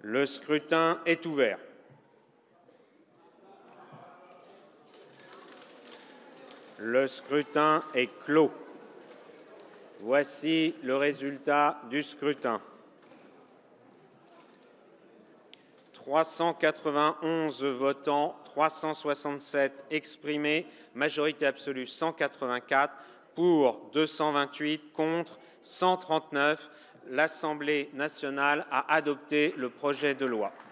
Le scrutin est ouvert. Le scrutin est clos. Voici le résultat du scrutin. 391 votants, 367 exprimés, majorité absolue 184, pour 228, contre 139. L'Assemblée nationale a adopté le projet de loi.